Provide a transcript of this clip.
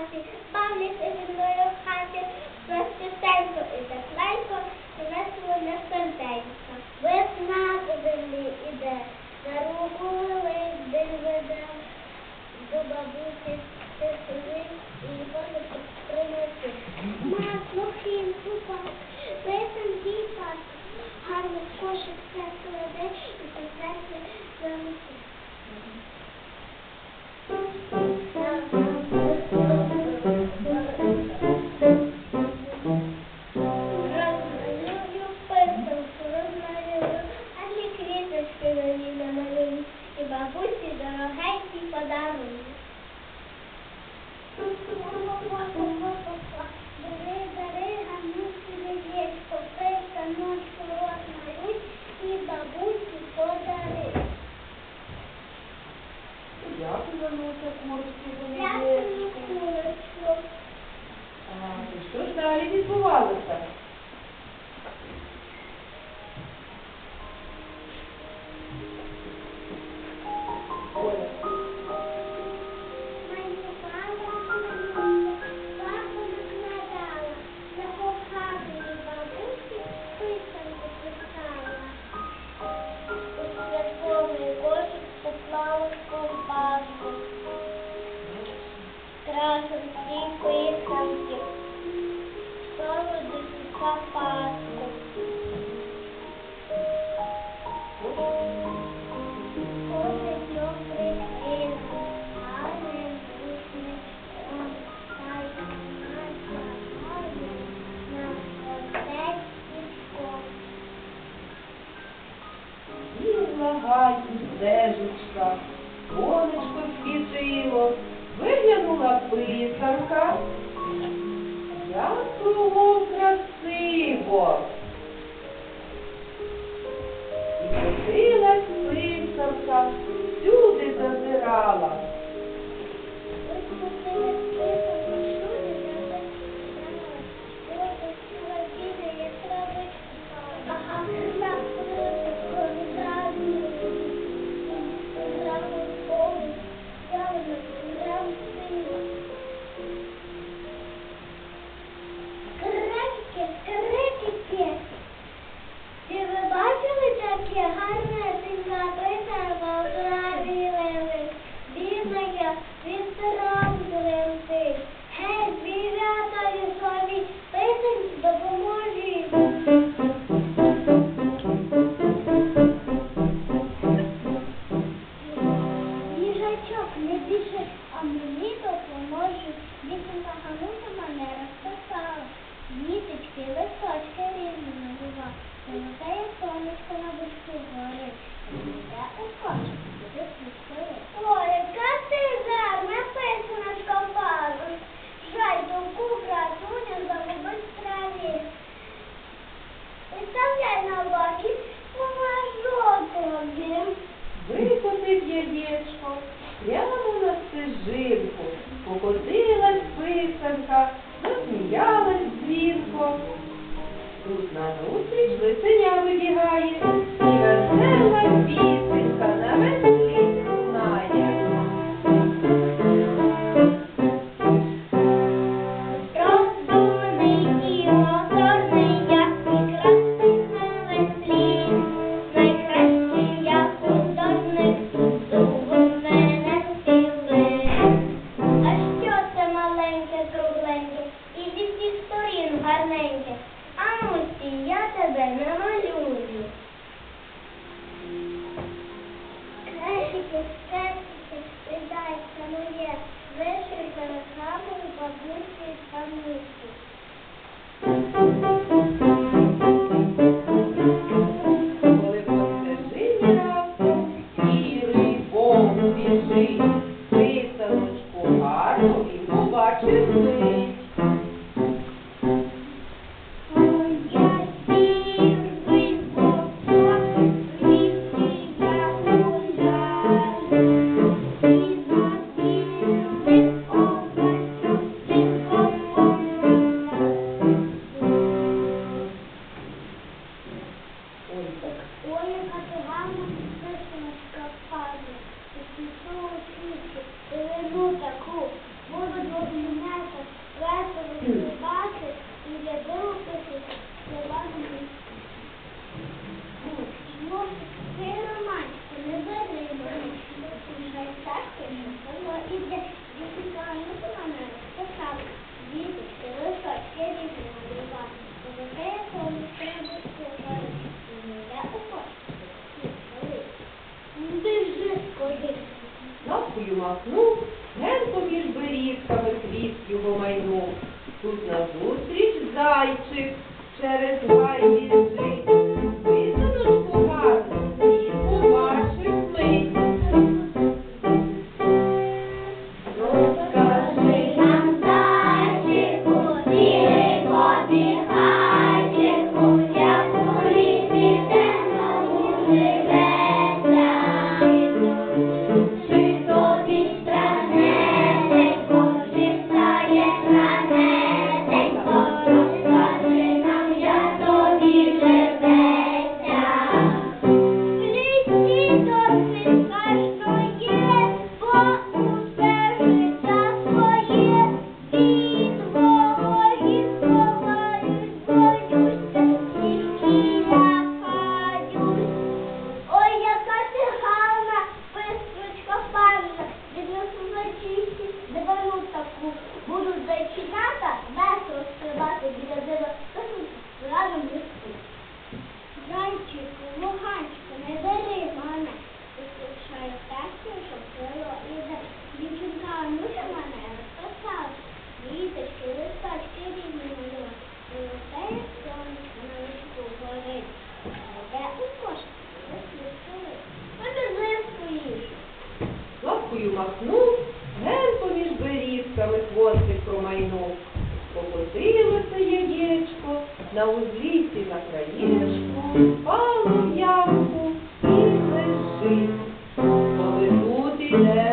наші, бавляться зі мною в хаті, нас чистенько і тепленько, і весело не серденько. Весна по землі іде, на руку лист день веде, до бабусі ти сидить і хоче принести. Масло, хліб, крупа, писанки і паски, гарно в кошик все кладе і по серці занесе. Розмалюю писанку, розмалюю, а ті квіточки нові намалюю, і бабусі дорогенький подарую. Бери, ганусі, яєчко, писаночку розмалюй, і бабусі подаруй. Дякую, Гануся, курочку за Дякую, яєчко. курочку. І що ж далі відбувалося? Оля. Малювала, папу накладала, на коханої бабусі писанку писала. У святковий кошик поклала ковбаску, крашенки, писанки, солодощі, паску. Кошечок прикрила, гарний рушничком, та й наша гарна на котечком. Бігла гатні стежечка, сонечко світило, виглянула писанка. Як кругом красиво. І котилась писанка, всюди зазирала. Ось купили писанку, всюди зазирала, ось ціла біля, як травичку пала. Ага, так, зразу повз, зразу сильно. Крикики. Чи ви бачили таке гарнесенька писанка в траві лежить? Бідна я від страху летить. Гей, звірята лісові, писанці допоможіть. Їжачок, не біжи, а мені допоможуть. Дівчинка Гануся мене розписала. Діточки, листочки різні малював. Золотає сонечко на бочку горить. Іде у кошик, буде пустили. Ой, яка ти гарна писаночка впала. Жаль, думку красуню загубить в траві. Виставляй на боки, поможу тобі. Викотив яєчко, прямо на стежинку, покотилась писанка, засміялась дзвінко. Тут назустріч лисеня вибігає, і весела пісенька на весь світ лунає. Розумний і моторний, як і красний на веслі. Найкращий я художник, тут у мене сили. А що це маленьке, кругленьке, і зі всіх сторін гарненьке? Анусі, я тебе намалюю. Красики, красики, віддайся моє, вишивка руками бабусі та мусі. Коли по стежині раптом сірий вовк біжить, писаночку гарну і побачив мить. Ой, яка ти гарна писаночка впаде, і пішов у світі, і вину таку, буду до мене махнув, ген поміж берізками хвіст його майнув. Тут назустріч зайчик через гай біжить. Висуночку гарну, і побачив мить. Розкажи нам, зайчику, білий побігайчику, як у лісі темному живеться. Чи тобі страннесенько, чи стає ранесенько, розкажи нам, як тобі живеться. В лісі досить страшно є, бо усе життя своє від ворогів ховаюсь, боюся, тільки лякаюсь. Ой, яка ти гарна, пестрочка панна, віднесу зайчиці дивану таку. Будуть зайченята весело стрибати біля дерева, разом ліску. Зайчику, луганчику, не бери мене, послухай песню, щоб крило іде. Дівчинка Ануша мене розписала, квіточки, листочки різні малювала. Вилетає сонечко на личку горить, де у кошці вислухали. Побіжи їж. Лапкою махнув, ген поміж берізками хвостик промайнув. Покотилося яєчко на узліссі на краєчку, впало в ямку і лежить. Коли тут іде